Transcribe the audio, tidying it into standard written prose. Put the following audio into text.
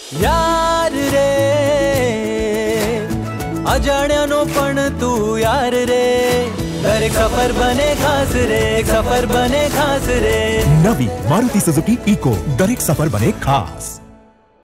यार रे अजाण्यानो पण तू यार रे दरेक सफर बने खास रे सफर बने खास रे। नवी मारुति सुजुकी इको दरेक सफर बने खास।